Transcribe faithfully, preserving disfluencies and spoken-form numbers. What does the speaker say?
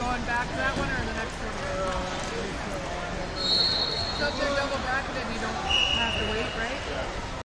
going back to that one or the next one? So if they're double bracketed, you don't have to wait, right?